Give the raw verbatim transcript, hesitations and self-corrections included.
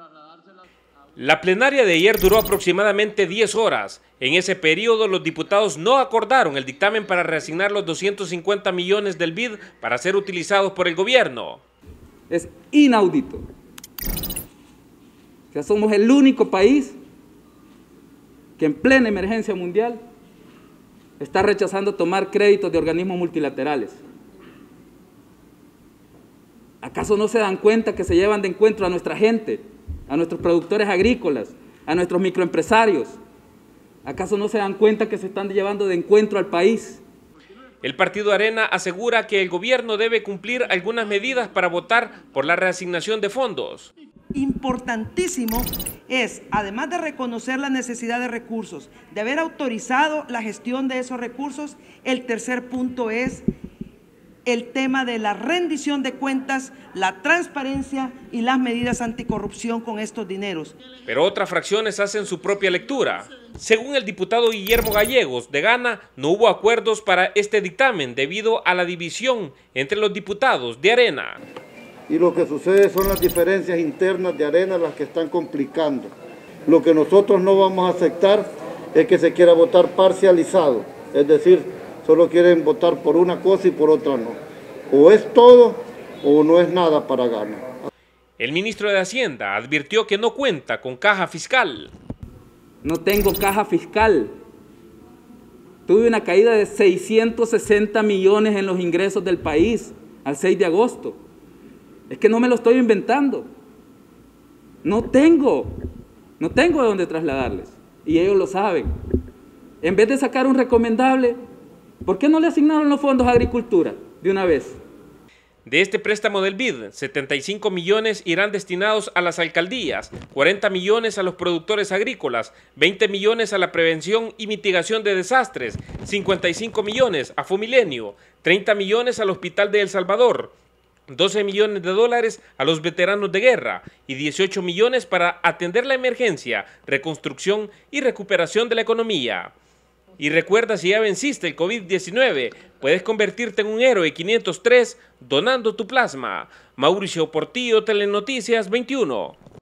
La plenaria de ayer duró aproximadamente diez horas. En ese periodo, los diputados no acordaron el dictamen para reasignar los doscientos cincuenta millones del B I D para ser utilizados por el gobierno. Es inaudito. O sea, somos el único país que en plena emergencia mundial está rechazando tomar créditos de organismos multilaterales. ¿Acaso no se dan cuenta que se llevan de encuentro a nuestra gente, a nuestros productores agrícolas, a nuestros microempresarios? ¿Acaso no se dan cuenta que se están llevando de encuentro al país? El partido Arena asegura que el gobierno debe cumplir algunas medidas para votar por la reasignación de fondos. Importantísimo es, además de reconocer la necesidad de recursos, de haber autorizado la gestión de esos recursos, el tercer punto es el tema de la rendición de cuentas, la transparencia y las medidas anticorrupción con estos dineros. Pero otras fracciones hacen su propia lectura. Según el diputado Guillermo Gallegos, de Gana, no hubo acuerdos para este dictamen debido a la división entre los diputados de Arena. Y lo que sucede son las diferencias internas de Arena las que están complicando. Lo que nosotros no vamos a aceptar es que se quiera votar parcializado, es decir, solo quieren votar por una cosa y por otra no. O es todo o no es nada para Gana. El ministro de Hacienda advirtió que no cuenta con caja fiscal. No tengo caja fiscal. Tuve una caída de seiscientos sesenta millones en los ingresos del país al seis de agosto. Es que no me lo estoy inventando. No tengo, no tengo de dónde trasladarles. Y ellos lo saben. En vez de sacar un recomendable, ¿por qué no le asignaron los fondos a agricultura de una vez? De este préstamo del B I D, setenta y cinco millones irán destinados a las alcaldías, cuarenta millones a los productores agrícolas, veinte millones a la prevención y mitigación de desastres, cincuenta y cinco millones a Fomilenio, treinta millones al Hospital de El Salvador, doce millones de dólares a los veteranos de guerra y dieciocho millones para atender la emergencia, reconstrucción y recuperación de la economía. Y recuerda, si ya venciste el COVID diecinueve, puedes convertirte en un héroe quinientos tres donando tu plasma. Mauricio Portillo, Telenoticias veintiuno.